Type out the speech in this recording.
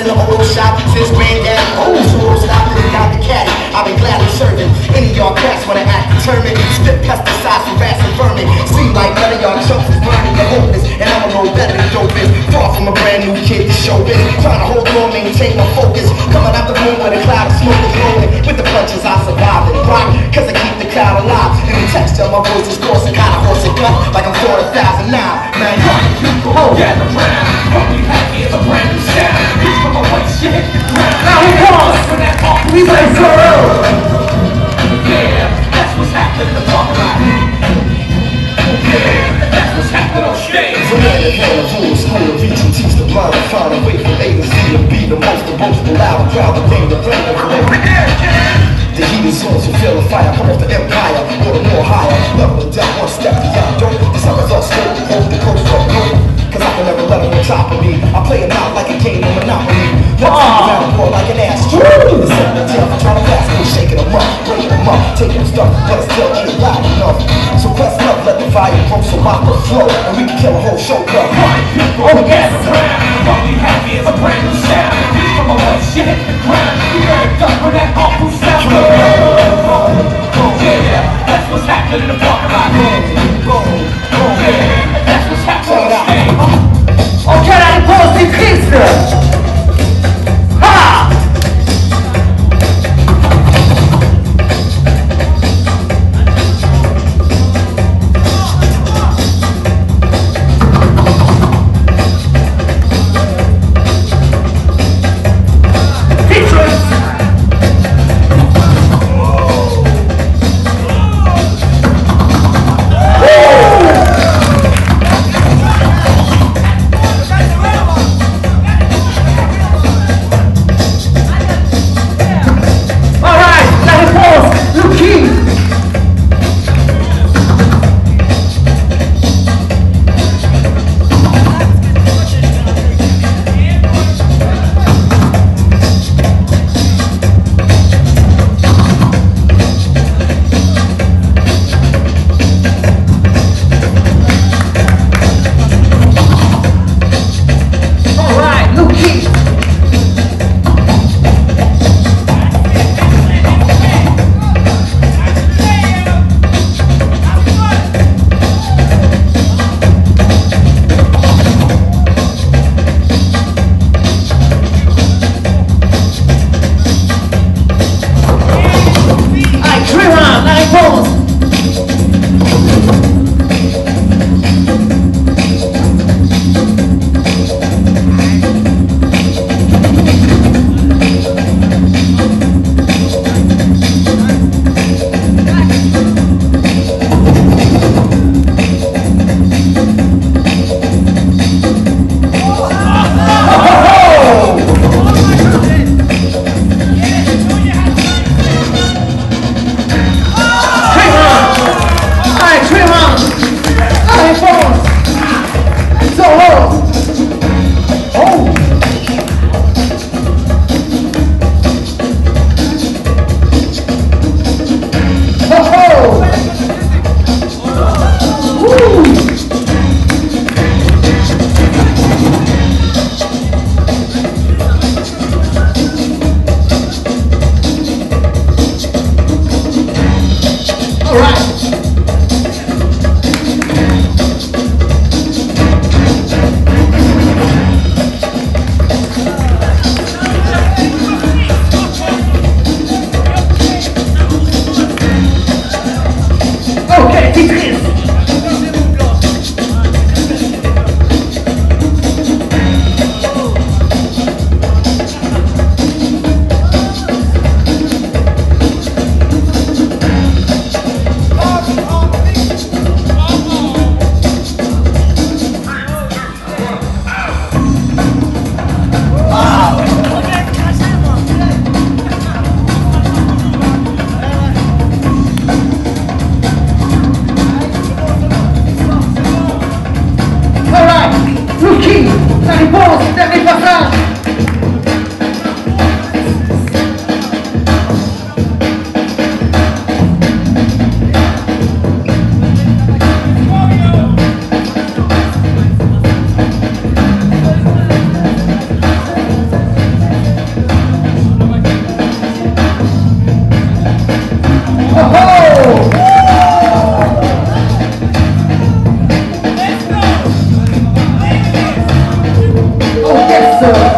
in the old shop since granddaddy old school stopped and got the caddy. I've been gladly serving any of y'all cats when I act determined. Spit pesticides from rats and vermin. Seem like none of y'all chumps is burning the hopeless, and I'm a little better than dope is. Far from a brand new kid to show this. Trying to hold on, maintain my focus. Coming out the room where the cloud of smoke is rolling. With the punches I survived and rock, cause I keep the crowd alive. And the texture of my voice is coarse and kinda hoarse and gut, like I'm 4,000 now. Man, people gather round. What we have here is a brand new sound. Reach from a white shit hit the ground. Now we pause. We play for real. Yeah, that's what's happening in the park lot. Yeah, that's what's happening on stage. From the hand of rule, school of reach and teach the blind and find a way from A to Z to be the most boastful, loud, proud, the game, the brain of the The heat is on, so feel the fire. Come off the empire, or the more higher. Level down, one step beyond. Don't the suckers all smoke, hold the coast up, no. Cause I can never let them on top of me. I play them out like a game of Monopoly. Let's see around the board like an ass. The set the tail, trying to pass me, shaking them up, breaking them up, taking them stuff, but it still ain't loud enough. So quest up, let the volume grow so opera flow, and we can kill a whole show club. People gather round. What we have here is a brand new sound. Reach from a white shit hit the ground. You better duck for that awful sound. Yeah, that's what's happening in the parking lot. Yeah, that's what's happening on stage. Okay, I pose the pizza. Ha! Master.